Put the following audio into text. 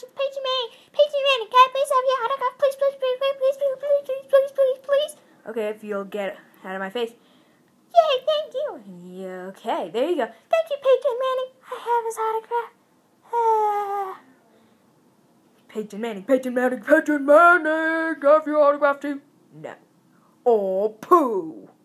gosh, it's Peyton Manning. Peyton Manning, can I please have your autograph? Please, please, please, please, please, please, please, please, please, please, please. Okay, if you'll get out of my face. Yay, thank you. Yeah, okay, there you go. Thank you, Peyton Manning. I have his autograph. Peyton Manning, Peyton Manning, Peyton Manning, have your autograph too? No. Oh, poo.